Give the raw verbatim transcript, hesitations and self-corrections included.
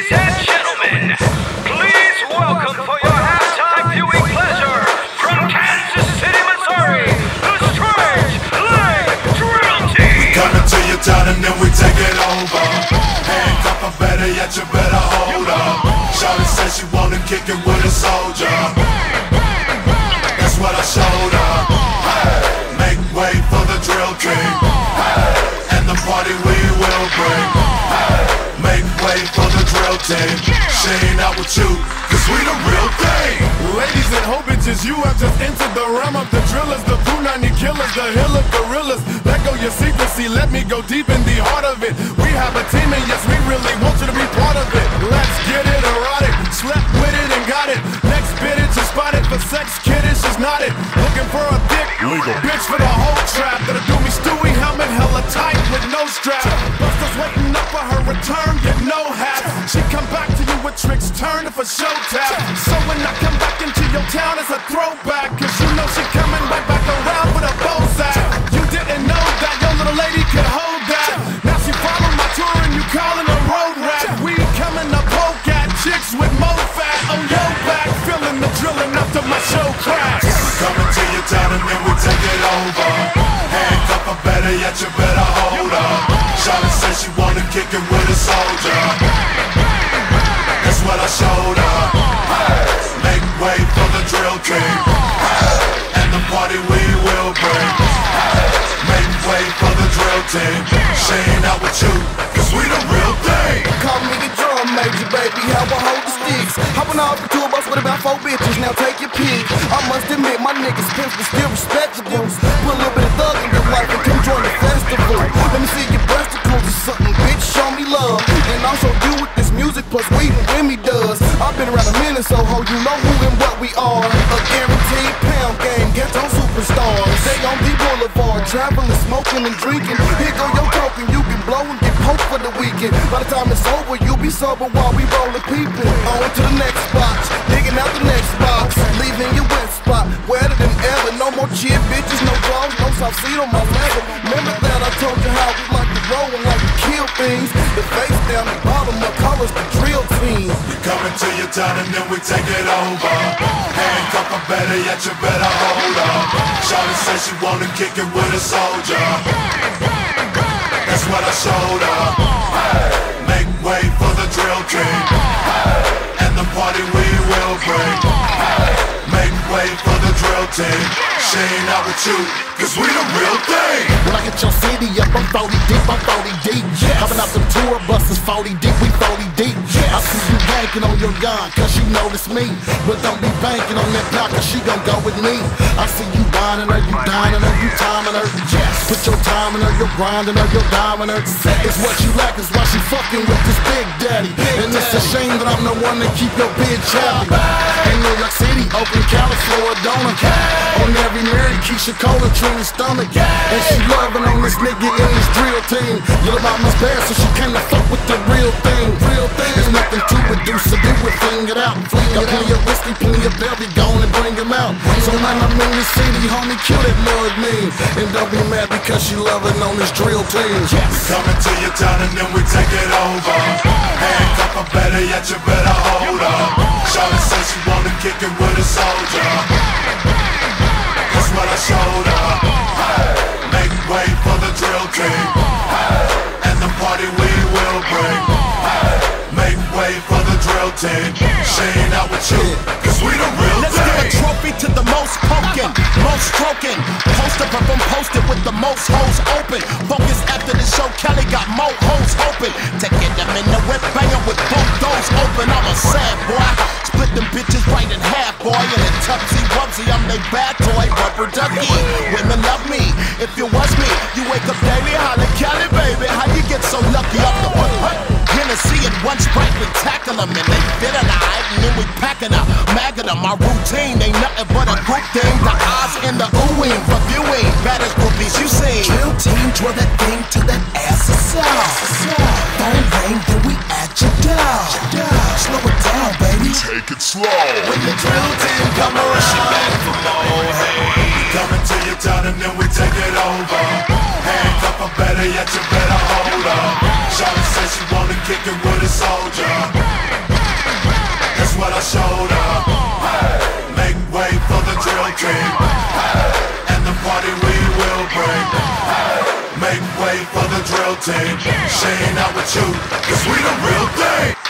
Ladies and gentlemen, please welcome for your halftime viewing pleasure from Kansas City, Missouri, the Strange Leg Drill Team. We coming to your town and then we take it over. Handcuff, or better yet, you better hold up. Shawty said she wanna kick it with a soldier. That's what I showed her. Hey, make way for the drill team. Hey, and the party we will bring. Hey, make way for the drill team. She ain't out with you, cause we the real thing. Ladies and hoe bitches, you have just entered the realm of the drillers, the punani killers, the hill of gorillas. Let go your secrecy, let me go deep in the heart of it. We have a team and yes, we really want you to be part of it. Let's get it erotic, slept with it and got it. Next bitch is spotted for sex, kiddish is not it. Looking for a thick legal bitch for the whole trap. That'll do me Stewie helmet, hella tight with no strap. Busters waiting up for her return, get no hat. She come back to you with tricks, turn for show tap. So when I come back into your town, it's a throwback. Cause you know she coming right back around with a bow sack. You didn't know that your little lady could hold that. Now she follow my tour and you calling a road rat. We coming to poke at chicks with mo fat on your back. Feeling the drilling after my show cracks. Coming to your town and then we take it over. Handcuff, or better yet, you better hold up. Shawty said she wanna kick it with a soldier. That's what I showed her. Hey, make way for the drill team. Hey, and the party we will bring. Hey, make way for the drill team. She ain't out with you, cause we the real thing. Call me the drum major, baby, how I hold the sticks. Hopping off the tour bus with about four bitches, now take your pick. I must admit, my niggas pimps but still respectable. Put a little bit of thug in your life and come join the festival. Let me see your breasticles or something, bitch, show me love. And I'll show you with this music plus weed and Remy does. I've been around a minute, so ho, you know who and what we are. A guaranteed pound game, ghetto superstars. Stay on the boulevard, traveling, smoking and drinking. Here go your token, you can blow and get poked for the weekend. By the time it's over, you'll be sober while we rollin' people. On to the next box, digging out the next box. Leaving your wet spot, wetter than ever. No more cheer bitches, no drugs, no soft seat on my leather. Remember that I told you how we like to roll and like to kill things. The face down, the bottom, the colors, the drill team. We coming to your town and then we take it over. Handcuff, or better yet, you better hold up. Shawty said she wanna kick it with a soldier. That's what I showed her. Hey, make way for the drill team. Hey, and the party we will bring. Hey, make way for the drill team. She ain't out with you, cause we the real thing. When I get your city up, I'm forty deep, I'm forty deep. Yes. Hopping out the tour buses, forty deep, we forty deep. Yes. I see you banking on your gun, cause you notice me. But don't be banking on that block, cause she gon' go with me. I see you whining her, you dining her, you timing her. Yes. Put your time in her, you're grinding her, you're diming her. It's what you like, is why she fucking with this big daddy. Big and daddy. It's a shame that I'm the one that keep your bitch happy. In New York City, Oakland, California, Dona. On every Mary, Keisha Cole, and Trina's stomach. And she loving on this nigga in this drill team. Your mama's bad, so she came to fuck with the real thing. Real thing. There's nothing to it, do so do it, fling it out. Got plenty of whiskey, plenty of belly, go on and bring him out. So when I'm in the city, homie, kill that mud mean. And don't be mad because she loving on this drill team. We coming to your town and then we take it over. Handcuff, or better yet, you better hold up. Shawty said she wanna kick it with a soldier. That's what I showed her. Hey, make way for the drill team. Hey, and the party we will bring. Hey, make way for the drill team. She ain't out with you, cause we the real Let's thing. give a trophy to the most poking, most stroking. Poster up and posted with the most hoes open. Focus after the show, Kelly got more hoes hoping to get them in the whip banger with both doors open. I'm a sad boy, split them bitches right in half, boy. In a tubsy wubsy, I'm they bad toy, rubber ducky. Women love me, if you was me, you wake up daily, holla Kelly, baby. How you get so lucky off the what? What? Hennessy and one Sprite, we tackle them and they fit an eye, and then we packing up, magging them. Our routine ain't nothing but a group thing. The eyes in the oohing, for viewing, baddest groupies you seen. Drill team, draw that thing to that ass aside. Phone ring, then we at your door. Slow it down, baby. Take it slow. When the drill team come around, she back for more. Hey, Coming to your town and then we take it over. Handcuff, or better yet, you better hold up. Shawty said she wanna kick it with a soldier. showed up. Make way for the drill team, and the party we will bring. Make way for the drill team. She ain't out with you, cause we the real thing.